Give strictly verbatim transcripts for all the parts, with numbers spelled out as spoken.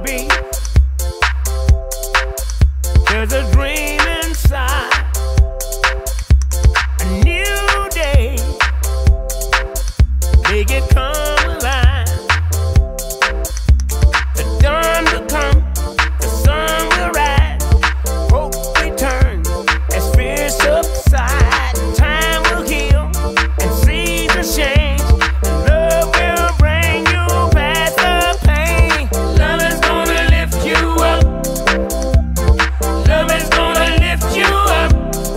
be. There's a dream inside, a new day, make it come alive. The dawn will come, the sun will rise, hope returns as fear subside. Time will heal and seasons change, and love will bring you past the pain. Love is gonna lift you up. Love is gonna lift you up.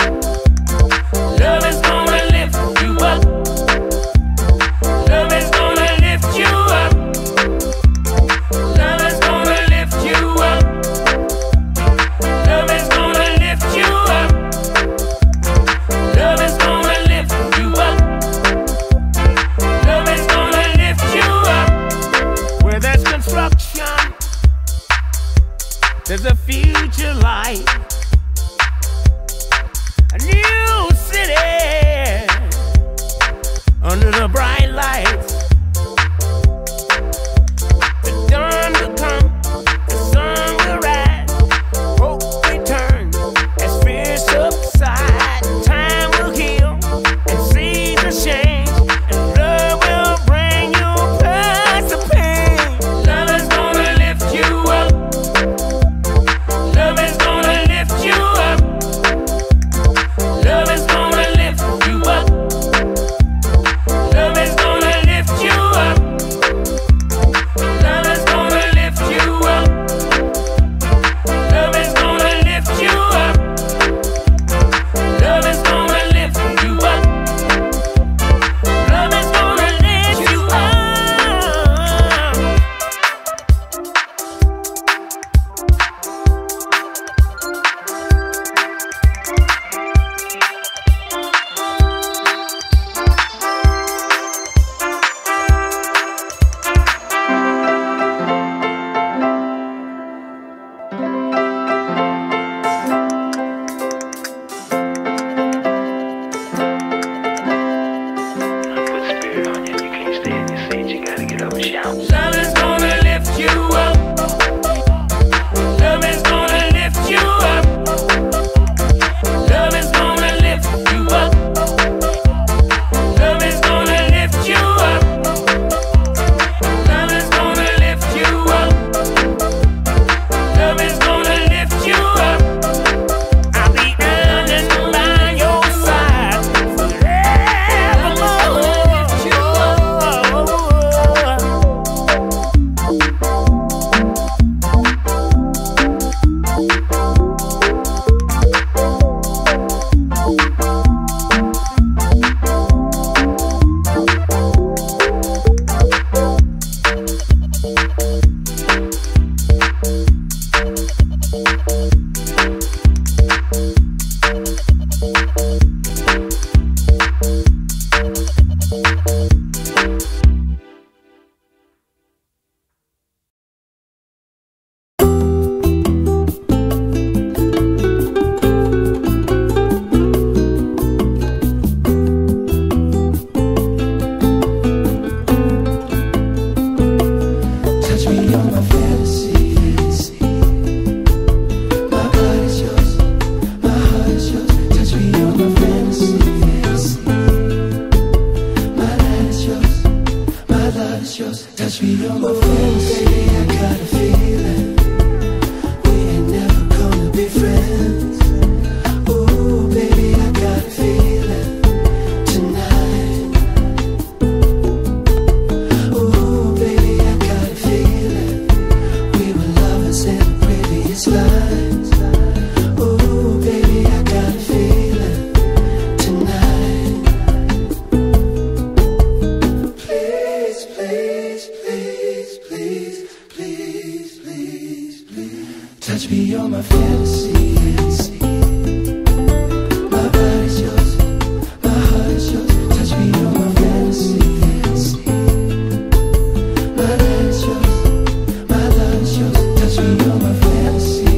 Love is gonna lift you up. Love is gonna lift you up. Love is gonna lift you up. Love is gonna lift you up. Love is gonna lift you up. Love is gonna lift you up. Where there's construction, there's a future light, a new city under the bright lights. The dawn will come, the sun will rise, hope returns as fear subside. Time will heal and seasons change, and love will bring you past the pain. Love is gonna lift you up. Love is gonna lift you up. Love is gonna lift you up. Love is gonna lift you up. Love is gonna lift you up. Love is gonna lift you up. Love is gonna lift you up. Love is gonna lift you up. Put spirit on you, you can't stay in your seat, you gotta get up and shout. Love is gonna lift you up. Love is gonna lift you up. Love is gonna lift you up. Love is gonna lift you up. Love is gonna lift you up. Love is gonna lift you up. I'll be standing by your side forevermore. Lift you up. Touch me on my fantasy. My body is yours, my heart is yours. Touch me on my fantasy. My night is yours, my love is yours. Touch me on my fantasy. I got a feeling we ain't never gonna be friends. Ooh, baby, I got a feeling tonight. Ooh, baby, I got a feeling we were lovers in the previous lives. Ooh, baby, I got a feeling tonight. Please, please, please, please, please, please, please. Touch me on my fantasy. My body's yours, my heart is yours. Touch me on my fantasy. My night is yours, my love is yours. Touch me on my fantasy.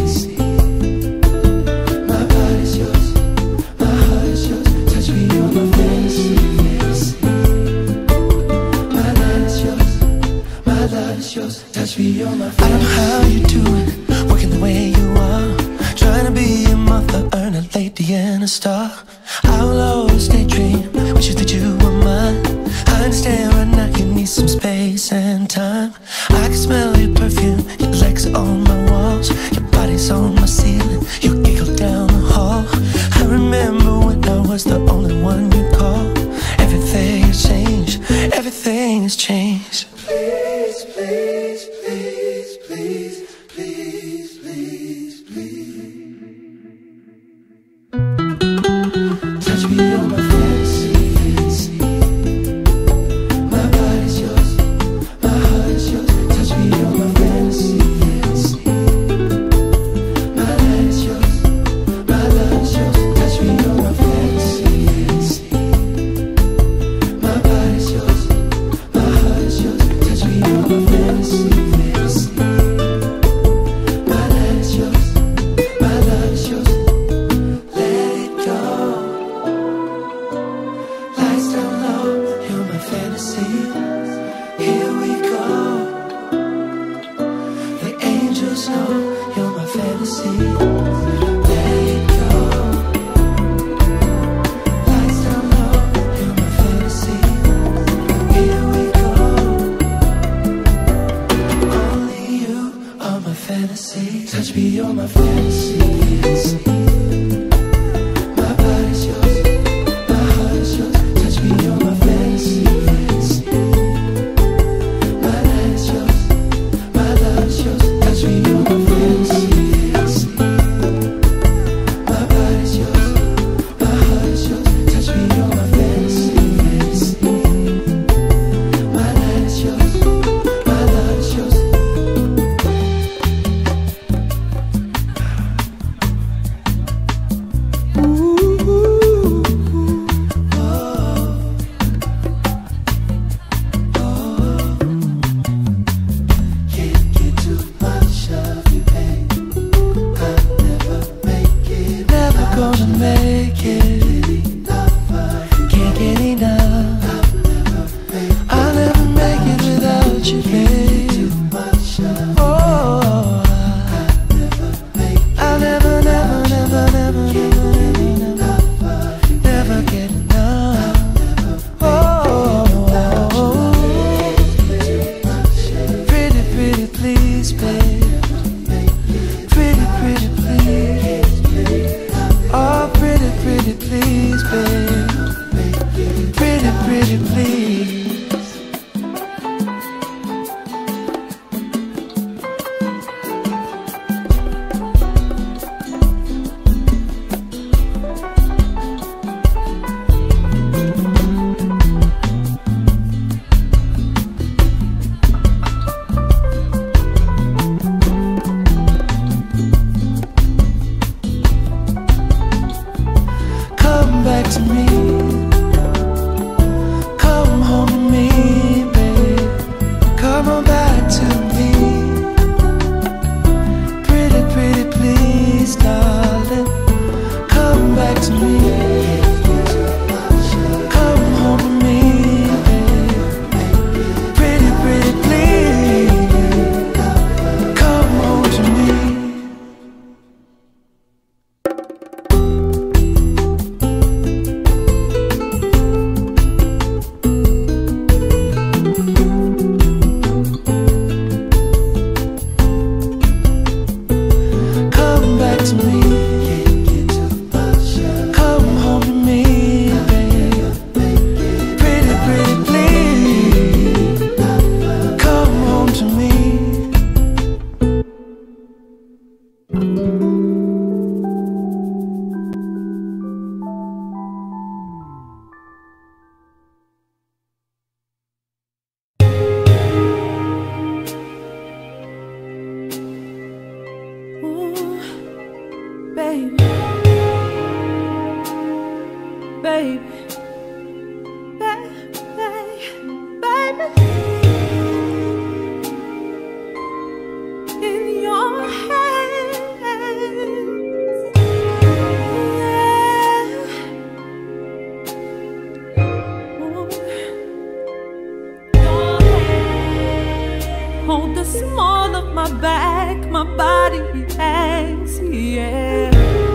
My body's yours, my heart is yours. Touch me on my fantasy. My night is yours, my love is yours. Touch me you're my fantasy. I don't know how you do it, working the way you are, trying to be a mother, earn a lady and a star. I will always daydream, wish you that you were mine. I understand right now you need some space and time. I can smell your perfume, your legs are on my walls, your body's on my ceiling, you giggle down the hall. I remember when I was the only one you called. Everything has changed, everything has changed. Please, please, please, please, please, please, please. Touch me, you're my fantasy. My body's yours, my heart is yours. Touch me, you're my fantasy. My light is yours, my love is yours. Touch me, you're my fantasy. My body's yours, my heart is yours. Touch me, you're my fantasy. My light is yours, my love is yours. Let it go. Lights down low, you're my fantasy. Here we go. The angels know you're my fantasy. Let it go. Lights down low, you're my fantasy. Here we go. Only you are my fantasy. Touch me, you're my fantasy. My body's yours, my heart is yours. Touch me, you're my fantasy. My light is yours, my love is yours. Touch me, you're my fantasy. My body's yours, my heart is yours. Touch me, you're my fantasy. My light is yours, my love is yours. Can't get too much of you, babe. I'll never make it. Never gonna make it. Can't get enough. I'll never make it without you, babe. Oh, I'll never, never, never, never, never, never, never get enough. Oh, pretty, pretty, please, babe. Pretty, pretty, please. Oh, pretty, pretty, please, babe. Pretty, pretty, please. Come back to me. Come home to me, babe. Come on back to me. Pretty, pretty, please, darling. Come back to me. Come home to me, babe. Pretty, pretty, please. Come home to me. Come back to me. Come home to me, babe. Pretty, pretty, please. Come home to me. Ooh, baby, baby, baby, baby, in your hands, yeah. Ooh, your hand hold the small my back, my body reacts, yeah.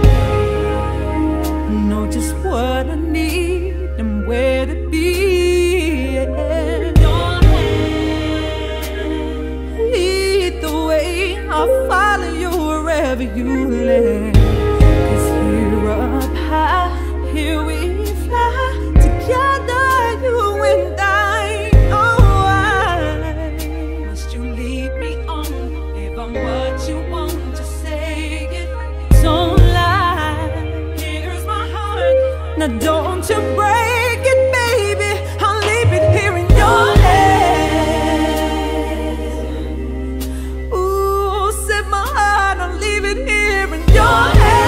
Know just what I need and where to be, yeah. Your hand, lead the way, I'll follow you wherever you land. 'Cause here up high, here we fly, together you and I. Oh, why must you lead me on? If I'm what you want to say it, don't lie. Here's my heart, now don't you break it, baby. I'll leave it here in your hands. Ooh, set my heart, I'll leave it here in your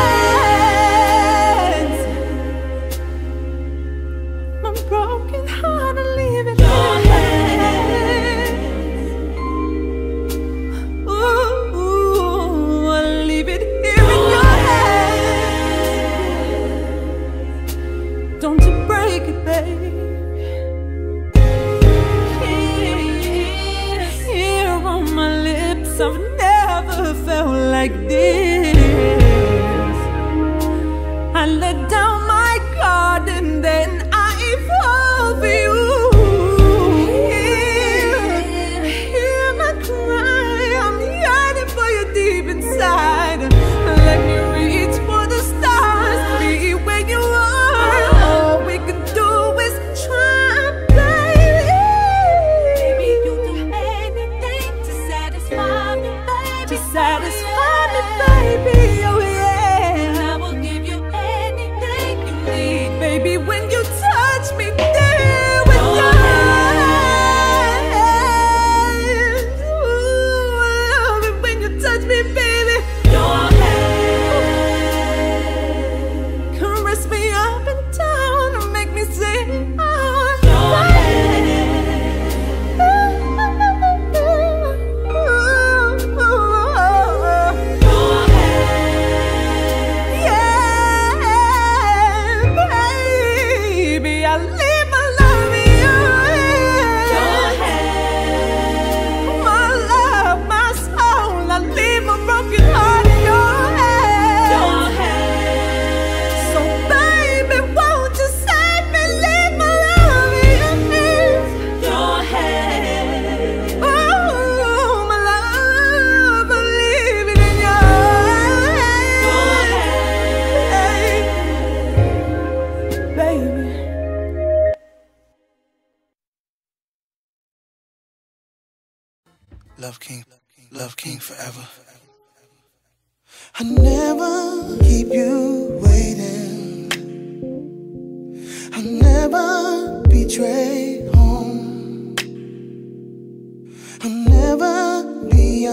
hands. My broken heart, I'll leave it in your hands. Ooh, ooh, I'll leave it here in your hands. Don't you break it, baby. Here on my lips, I've never felt like this. I let down my guard and then I fall for you. Hear, hear my cry, I'm yearning for you deep inside. Let me reach for the stars, be where you are. All we can do is try, baby. Baby, you do anything to satisfy me, baby. To satisfy me, baby, oh yeah. And I will give you anything you need, baby, when you touch me there with your hands. Ooh, I love it when you touch me, baby. Your hand caress me up and down and make me sing. Oh, your hand. Love King, Love King forever. I never keep you waiting. I'll never betray home. I'll never be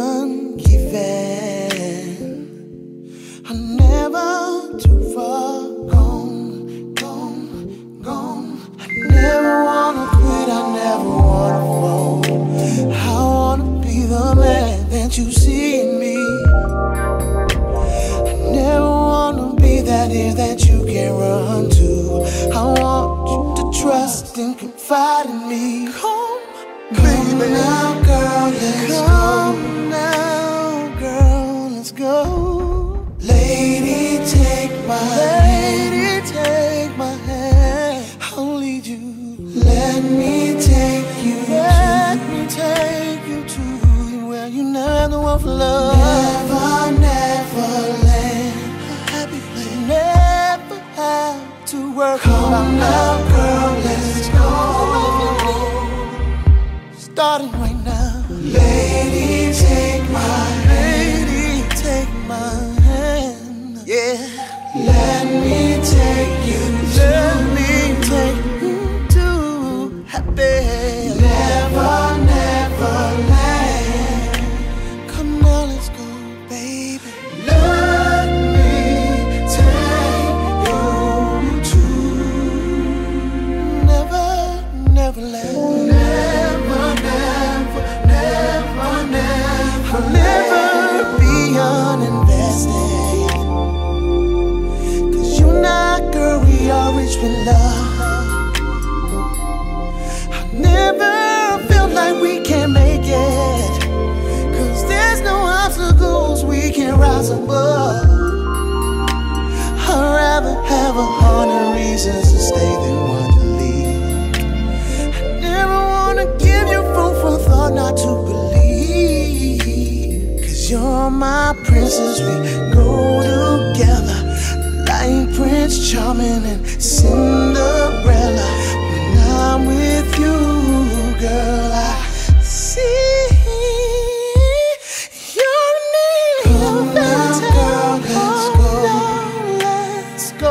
ungiven. I'll never too far gone, gone, gone. I never wanna quit, I never wanna fall. I wanna be the man that you see in me. I never wanna be that ear that you can run to. I want you to trust and confide in me. Come, baby, now, girl, let's go. Now, girl, let's go. Lady, take my lady, take my hand. I'll lead you. Let me take you. Let me take you to where you never want for love. Never, never land. A happy place. Never have to work. Come now, girl, let's go. Starting right now. Lady, take my lady, take my hand. Yeah. Let me take you. Let me take you to happy. Never, never land. Come on, let's go, baby. Let me take you to never, never land. Never, never, never, never land. can rise above. I'd rather have a hundred reasons to stay than one to leave. I never wanna give you food for thought not to believe. Cause you're my princess, we go together like Prince Charming and Cinderella. When I'm with you, girl, I see your need. Come now, girl, let's go. Let's go.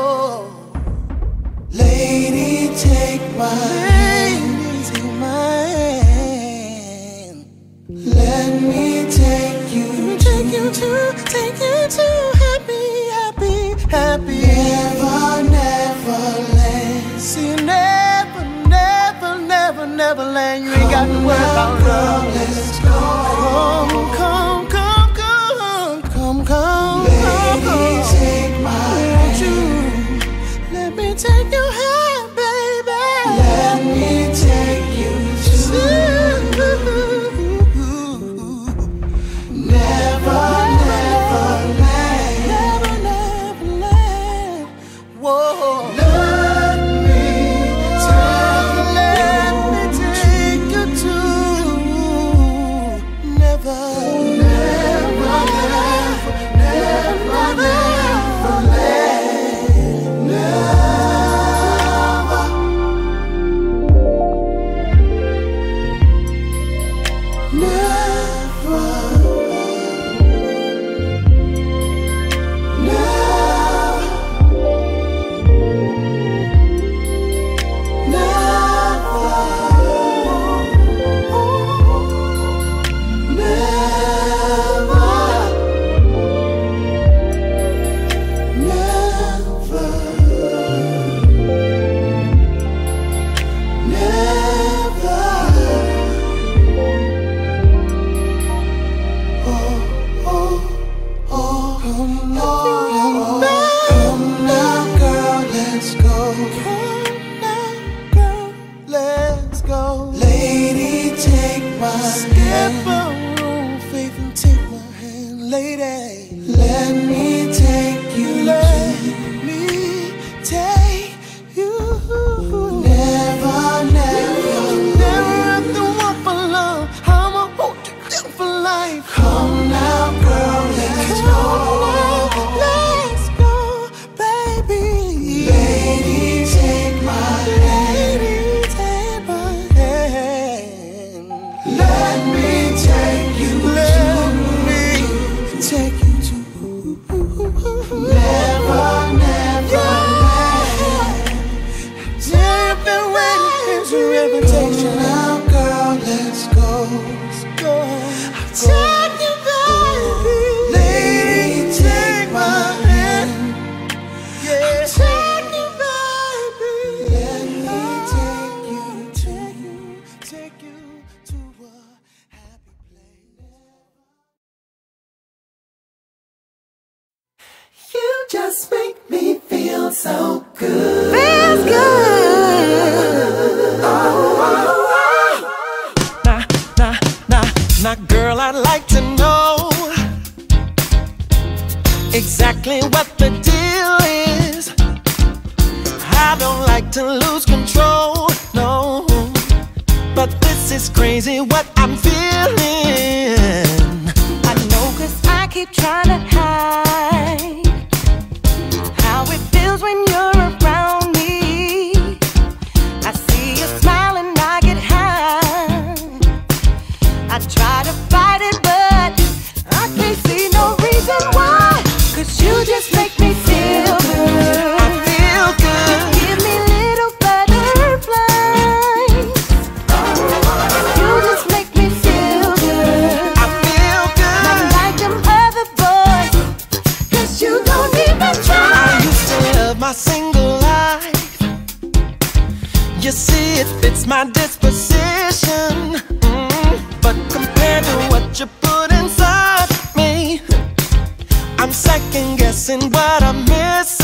Lady, take my hand. Take my hand. Let me take you, take you to, take you to happy, happy, happy. Never, never land. See, never, never, never, never land. You ain't got to worry about love. Let's go. Come, come, come, come, come, come. Lady, take my hand. Let me take your hand, baby. Let me take you to never, never land. Never, never land. Whoa. Let me take, let me take you to never, never, never, never, never land. Never. Never. Let me take you, let me take you. Never, never, never have to walk for love. I'ma hold you down for life. Come now, girl, let's go. Let's go, baby. Lady, take my hand. Lady, take my hand. Let me take you, let me take you. Never, never land. You've been waiting, here's your invitation. Now, girl, let's go. Let's go. I'll take you, baby. Lady, take my hand. Yeah. I'll take you, baby. Let me take you, take you, take you to a happy place. You just make me feel so good. Feels good. Oh, oh, oh. Nah, nah, nah, nah, girl, I'd like to know exactly what the deal is. I don't like to lose control, no. But this is crazy what I'm feeling. I know 'cause I keep trying to hide how it feels when you're around me. I see you smile and I get high. I try to fight it, but I can't see no reason why. 'Cause you just make me feel good. I feel good. Give me little butterflies. You just make me feel good. I feel good. Not like them other boys, 'cause you don't even try. I used to love my single life. You see, it fits my disposition. Mm, but compared to what you put inside me, I'm second guessing what I'm missing.